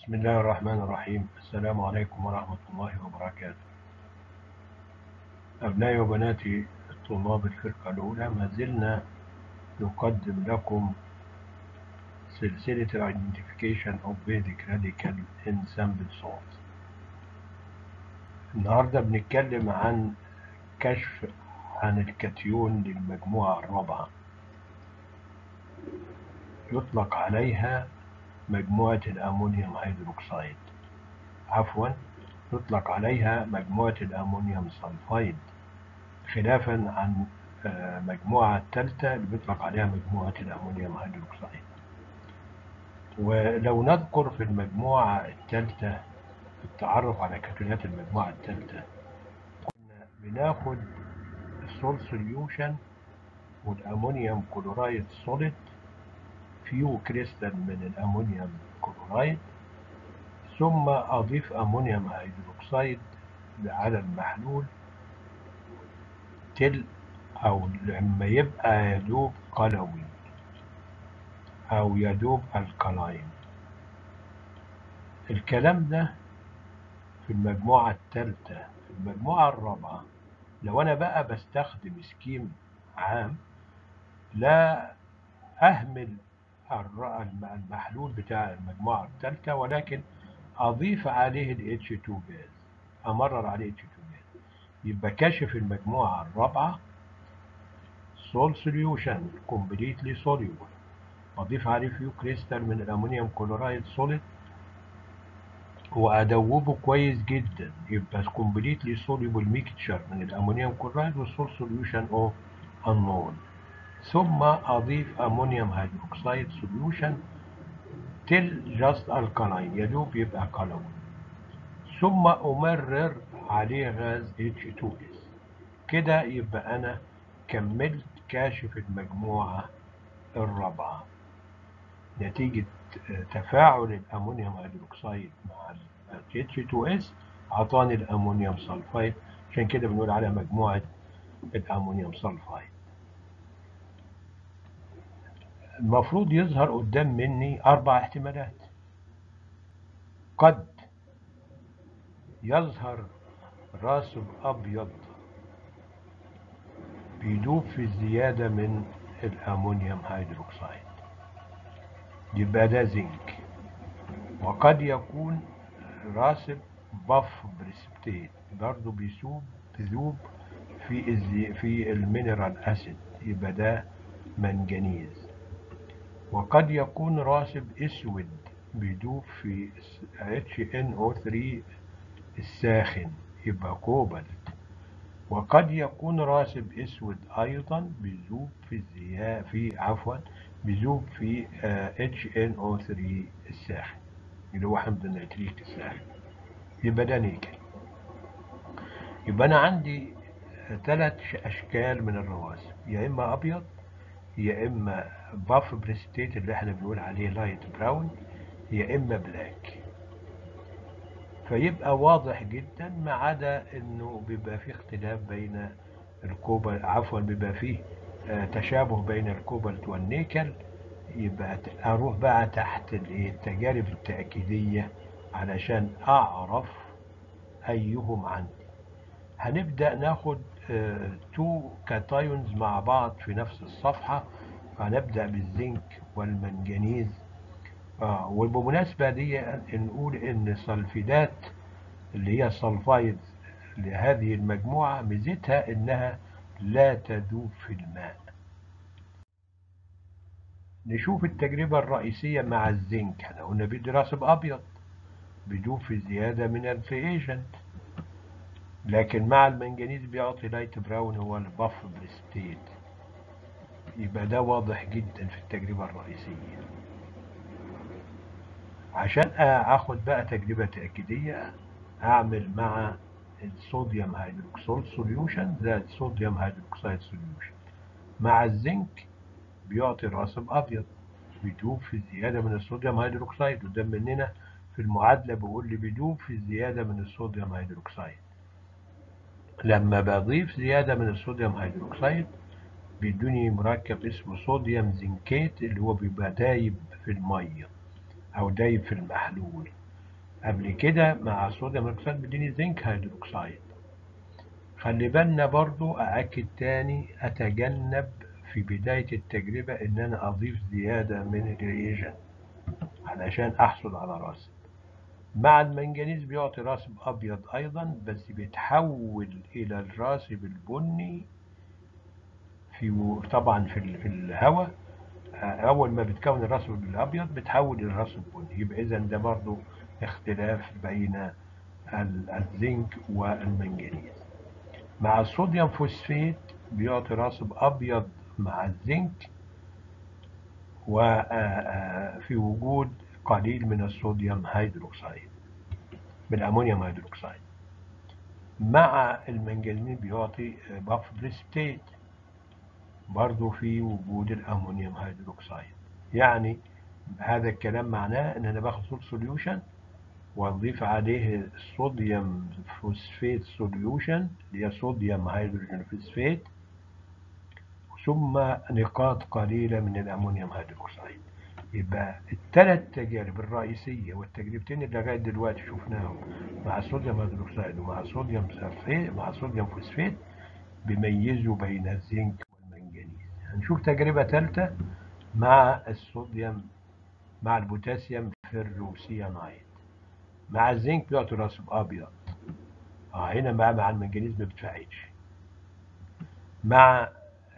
بسم الله الرحمن الرحيم. السلام عليكم ورحمة الله وبركاته. أبنائي وبناتي الطلاب الفرقة الأولى، ما زلنا نقدم لكم سلسلة Identification of Basic Radical in Sample Salt. النهاردة بنتكلم عن كشف عن الكاتيون للمجموعة الرابعة، يطلق عليها مجموعة الأمونيوم هيدروكسيد، يطلق عليها مجموعة الأمونيوم سلفايد، خلافا عن مجموعة الثالثة اللي بيطلق عليها مجموعة الأمونيوم هيدروكسيد. ولو نذكر في المجموعة الثالثة في التعرف على كاتيونات المجموعة الثالثة، كنا بناخد السول سوليوشن والأمونيوم كلورايد سوليد، فيو كريستال من الأمونيوم كلورايد، ثم أضيف أمونيوم هيدروكسيد على المحلول أو لما يبقى يدوب قلوي أو يدوب الكلاين. الكلام ده في المجموعة الثالثة. في المجموعة الرابعة لو أنا بقى بستخدم سكيم عام، لا أهمل المحلول بتاع المجموعة الثالثة، ولكن أضيف عليه ال H2 جاز، أمرر عليه H2 جاز، يبقى كاشف المجموعة الرابعة سول سوليوشن كومبليتلي سوليبل، أضيف عليه فيو كريستال من الأمونيوم كلورايد سوليد وأدوبه كويس جدا، يبقى كومبليتلي سوليبل ميكتشر من الأمونيوم كلورايد والسول سوليوشن أوف النون، ثم أضيف أمونيوم هيدروكسيد سوليوشن تل جاست الكالاين، يدوب يبقى كالون، ثم أمرر عليه غاز H2S. كده يبقى أنا كملت كاشف المجموعة الرابعة نتيجة تفاعل الأمونيوم هيدروكسيد مع ال H2S، عطاني الأمونيوم سلفايد، عشان كده بنقول عليها مجموعة الأمونيوم سلفايد. المفروض يظهر قدام مني 4 احتمالات. قد يظهر راسب أبيض بيدوب في الزيادة من الأمونيوم هيدروكسيد، يبقى ده زنك. وقد يكون راسب باف بريسبتيت، برضه بيذوب في المينرال اسيد، يبقى ده منجنيز. وقد يكون راسب اسود بيدوب في HNO3 الساخن، يبقى كوبالت. وقد يكون راسب اسود ايضا بيذوب بيذوب في HNO3 الساخن اللي هو حمض النيتريك الساخن، يبقى ده نيكل. يبقى أنا عندي 3 أشكال من الرواسب، يا إما أبيض، يا إما باف بريستيت اللي احنا بنقول عليه لايت براون، يا إما بلاك. فيبقى واضح جدا، ما عدا إنه بيبقى فيه اختلاف بين بيبقى فيه تشابه بين الكوبالت والنيكل. يبقى أروح بقى تحت التجارب التأكيدية علشان أعرف أيهم عندي. هنبدأ ناخد 2 كاتايونز مع بعض في نفس الصفحة، هنبدأ بالزنك والمنجنيز. وبمناسبة دي نقول إن سلفيدات اللي هي سلفايد لهذه المجموعة ميزتها إنها لا تذوب في الماء. نشوف التجربة الرئيسية مع الزنك. احنا قلنا بيدي راسب أبيض بيدوب في زيادة من الرياجنت، لكن مع المنجنيز بيعطي لايت براون، هو الباف بريستيت. يبقى ده واضح جدا في التجربة الرئيسية. عشان اخد بقى تجربة تأكيدية، اعمل مع الصوديوم هيدروكسول سوليوشن زائد صوديوم هيدروكسيد سوليوشن مع الزنك، بيعطي راسب ابيض بيدوب في زيادة من الصوديوم هيدروكسيد، قدام مننا في المعادلة بيقول لي بيدوب في زيادة من الصوديوم هيدروكسيد. لما بضيف زيادة من الصوديوم هيدروكسيد بيدوني مركب اسمه صوديوم زنكيت، اللي هو بيبقى دايب في المية أو دايب في المحلول. قبل كده مع الصوديوم هيدروكسيد بيديني زنك هيدروكسيد. خلي بالنا برضو، أأكد تاني، أتجنب في بداية التجربة إن أنا أضيف زيادة من الريجن علشان أحصل على راسب. مع المنجنيز بيعطي راسب أبيض أيضا، بس بيتحول إلى الراسب البني طبعا في الهواء. أول ما بتكون الراسب الأبيض بتحول إلى الراسب البني. يبقى إذا ده برضو اختلاف بين الزنك والمنجنيز. مع الصوديوم فوسفيت بيعطي راسب أبيض مع الزنك، وفي وجود قليل من الصوديوم هيدروكسيد، من الأمونيوم هيدروكسيد. مع المنجنيز بيعطي باف بريسبتيت، برضو في وجود الأمونيوم هيدروكسيد. يعني هذا الكلام معناه إن أنا باخد صوت سوليوشن وأضيف عليه الصوديوم فوسفيت سوليوشن اللي هي صوديوم هيدروجين فوسفيت، ثم نقاط قليلة من الأمونيوم هيدروكسيد. يبقى الثلاث تجارب الرئيسية والتجربتين اللي لغاية دلوقتي شفناهم مع الصوديوم هيدروكسيد ومع الصوديوم سلفيت مع الصوديوم فوسفيت بيميزوا بين الزنك والمنجنيز. هنشوف تجربة ثالثة مع الصوديوم، مع البوتاسيوم فيروسيانايد. مع الزنك بيعطي راسب أبيض، هنا بقى مع المنجنيز ما بتفاعلش. مع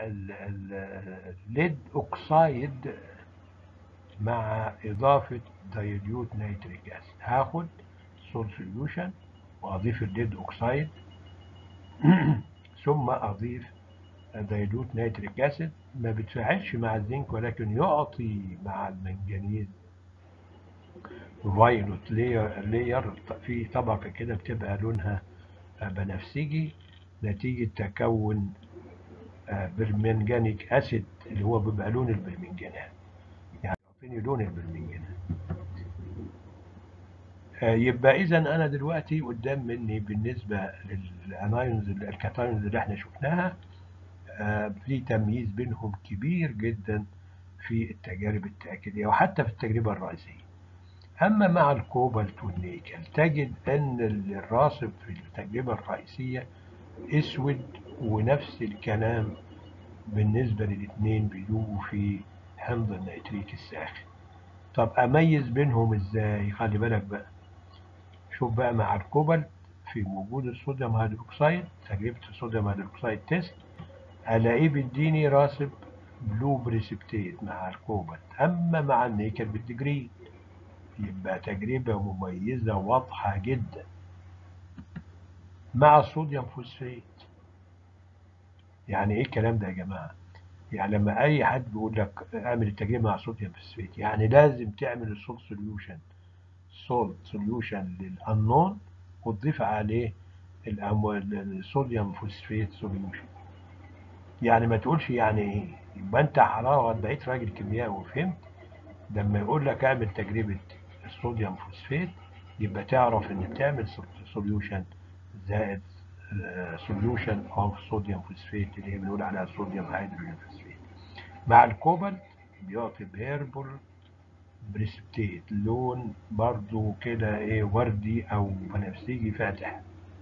الليد أوكسايد مع إضافة دايليوت نيتريك أسيد، هاخد سول سوليوشن وأضيف الليد أوكسايد ثم أضيف دايليوت نيتريك أسيد. ما بتفاعلش مع الزنك، ولكن يعطي مع المنجنيز فايلوت لير في طبقة كده بتبقى لونها بنفسجي نتيجة تكون برمنجانيك أسيد اللي هو بيبقى لون البرمنجانات، يعني يعطيني لون البرمنجانات. يبقى إذا أنا دلوقتي قدام مني بالنسبة للأنايونز الكاتايونز اللي احنا شفناها في تمييز بينهم كبير جدا في التجارب التأكيدية وحتى في التجربة الرئيسية. أما مع الكوبالت والنيكل تجد أن الراسب في التجربة الرئيسية أسود، ونفس الكلام بالنسبة للاثنين بيدوبوا في حمض النيتريك الساخن. طب أميز بينهم إزاي؟ خلي بالك بقى، شوف بقى مع الكوبالت في وجود الصوديوم هيدروكسيد، تجربة الصوديوم هيدروكسيد تيست، ألاقيه بيديني راسب بلو بريسبتيت مع الكوبالت. أما مع النيكل بالدجرين، يبقى تجربة مميزة واضحة جدا. مع الصوديوم فوسفيت، يعني إيه الكلام ده يا جماعة؟ يعني لما أي حد بيقول لك اعمل التجربة مع صوديوم فوسفيت، يعني لازم تعمل السولت سوليوشن للأنون وتضيف عليه الصوديوم فوسفيت سوليوشن. يعني ما تقولش يعني ايه، يبقى انت حرارة بقيت راجل كيميائي وفهمت. لما يقول لك اعمل تجربة الصوديوم فوسفيت، يبقى تعرف ان بتعمل سوليوشن زائد سوليوشن اوف صوديوم فوسفيت اللي هي بنقول عليها صوديوم هيدروجين فوسفيت. مع الكوبالت بيعطي بيربل بريسبتيت، لون برضو كده ايه وردي او بنفسجي فاتح.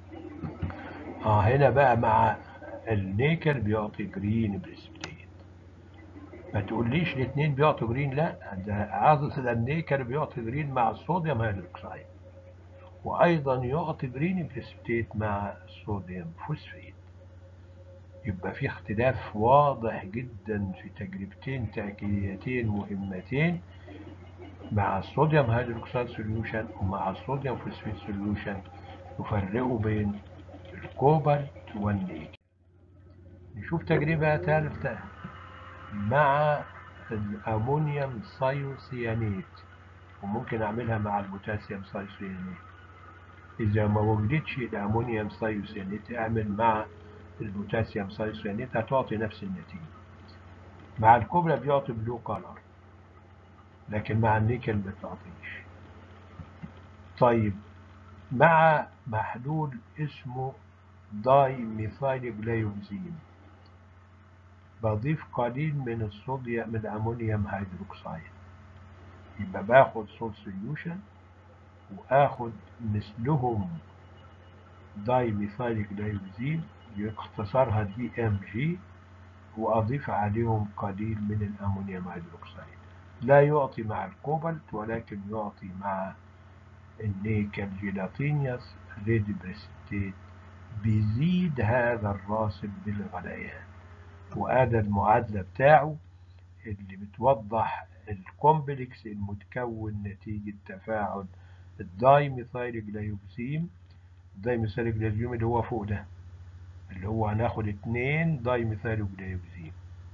هنا بقى مع النيكل بيعطي جرين بريسبتيت. ما تقوليش الاثنين بيعطوا جرين، لا، ده عاطل النيكل بيعطي جرين مع الصوديوم هيدروكسيد، وايضا يعطي جرين بريسبتيت مع الصوديوم فوسفيت. يبقى في اختلاف واضح جدا في تجربتين تأكيديتين مهمتين مع الصوديوم هيدروكسيد سوليوشن ومع الصوديوم فوسفيت سوليوشن، يفرقوا بين الكوبالت والنيكل. نشوف تجربة ثالثة مع الأمونيوم سايوسيانيت، وممكن أعملها مع البوتاسيوم سايوسيانيت. إذا ما وجدتش الأمونيوم سايوسيانيت اعمل مع البوتاسيوم سايوسيانيت، هتعطي نفس النتيجة. مع الكوبلا بيعطي بلو كولر، لكن مع النيكل ما بتعطيش. طيب مع محلول اسمه داي ميثايل جلايوكسين، بضيف قليل من الصوديوم من الأمونيوم هيدروكسيد، يبقى باخد سول سوليوشن وآخد مثلهم دايميثايل جلايكوزيد يختصرها DMG، وأضيف عليهم قليل من الأمونيوم هيدروكسيد. لا يعطي مع الكوبالت ولكن يعطي مع النيكل جيلاتينيوس ريد بريسيبتيت. بيزيد هذا الراسب بالغليان، وهذا المعادلة بتاعه اللي بتوضح الكومبلكس المتكون نتيجة تفاعل الدايميثايل جلايكوزيم. الدايميثايل جلايكوزيم اللي هو فوق ده، اللي هو هناخد 2 دايميثايل جلايكوزيم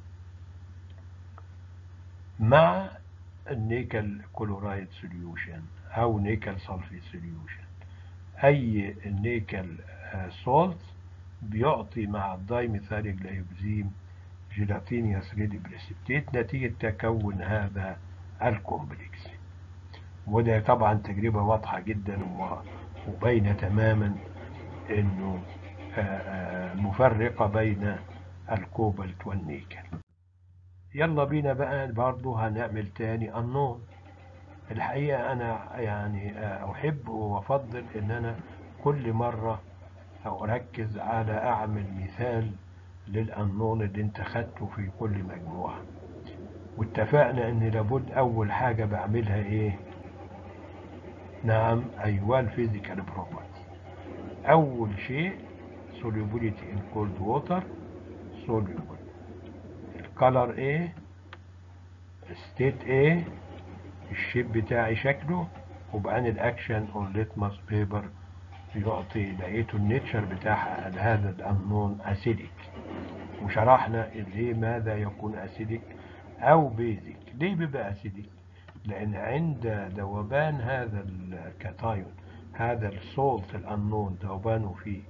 مع النيكل كلورايد سوليوشن او نيكل سلفيت سوليوشن. اي نيكل سولت بيعطي مع الدايميثايل جلايكوزيم جيلاتينيوس ريد بريسيبتيت نتيجة تكون هذا الكومبلكس. وده طبعا تجربة واضحة جدا وباينة تماما انه مفرقة بين الكوبالت والنيكل. يلا بينا بقى برضو هنعمل تاني النون. الحقيقة أنا يعني أحب وأفضل إن أنا كل مرة أركز على أعمل مثال للأنون اللي أنت خدته في كل مجموعة. واتفقنا إن لابد أول حاجة بعملها إيه؟ نعم، أيوة، الفيزيكال بروبرتي. أول شيء solubility in cold water soluble، الكالر إيه، ستيت إيه، الشيب بتاعي شكله، وبعدين الاكشن اون ليتماس بيبر يعطي لقيته النيتشر بتاع هذا الانون اسيديك. وشرحنا ليه ماذا يكون اسيديك او بيزك. ليه بيبقى اسيديك؟ لان عند ذوبان هذا الكاتايون، هذا السولت الانون، ذوبانه في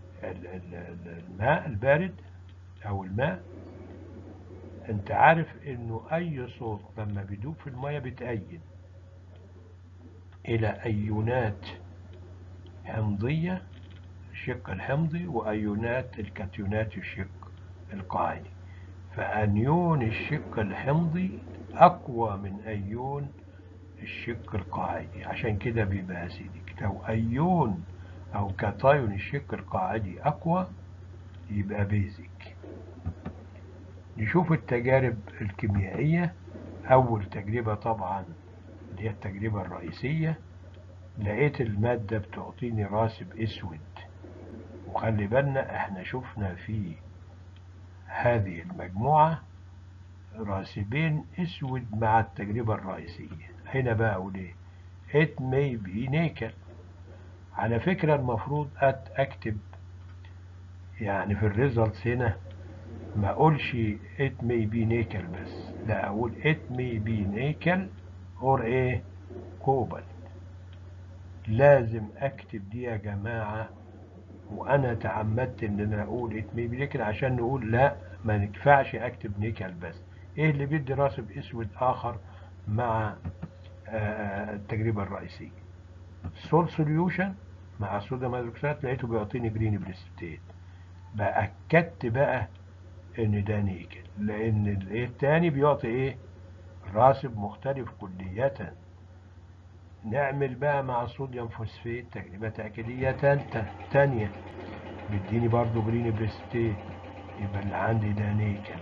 الماء البارد او الماء، انت عارف انه اي سولت لما بيدوب في المية بيتأين الى ايونات حمضية الشق الحمضي وأيونات الكاتيونات الشق القاعدي. فأنيون الشق الحمضي أقوى من أيون الشق القاعدي، عشان كده بيبقى أسيدك. لو أيون أو كاتايون الشق القاعدي أقوى يبقى بيزك. نشوف التجارب الكيميائية. أول تجربة طبعا اللي هي التجربة الرئيسية، لقيت المادة بتعطيني راسب أسود. وخلي بالنا احنا شفنا في هذه المجموعة راسبين اسود مع التجربة الرئيسية. هنا بقى اقول ايه؟ it may be nickel. على فكرة المفروض اكتب يعني في الريزلتس هنا ما اقولش it may be nickel بس، لا اقول it may be nickel or ايه كوبالت. لازم اكتب دي يا جماعة. وانا تعمدت ان انا اقول اتمي نيكل عشان نقول لا، ما ينفعش اكتب نيكل بس. ايه اللي بيدي راسب اسود اخر مع التجربه الرئيسيه؟ سول سوليوشن مع صوديوم هيدروكسيد لقيته بيعطيني جرين بريسبتيت. باكدت بقى ان ده نيكل، لان التاني بيعطي ايه؟ راسب مختلف كلية. نعمل بقى مع صوديوم فوسفيت تجربة تأكيدية تانية، بيديني برضو جرين بريسبتيت، يبقى اللي عندي ده نيكل.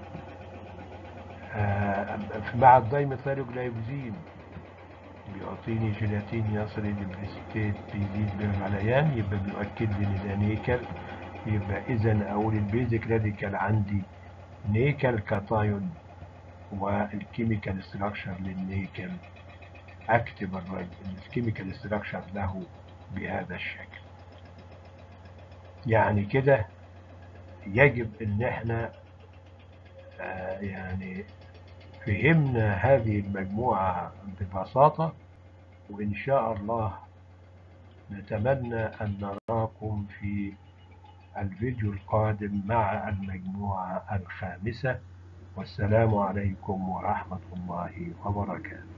مع الدايميثايل جلايكوزيم بيعطيني جيلاتين يصل البريسبتيت بيزيد بالغليان، يبقى بيؤكد لي ان ده نيكل. يبقى اذا اقول البيزك راديكال عندي نيكل كاتايون، والكيميكال ستراكشر للنيكل اكتب الكيميكال ستراكشر له بهذا الشكل. يعني كده يجب ان احنا يعني فهمنا هذه المجموعة ببساطة. وإن شاء الله نتمنى أن نراكم في الفيديو القادم مع المجموعة الخامسة. والسلام عليكم ورحمة الله وبركاته.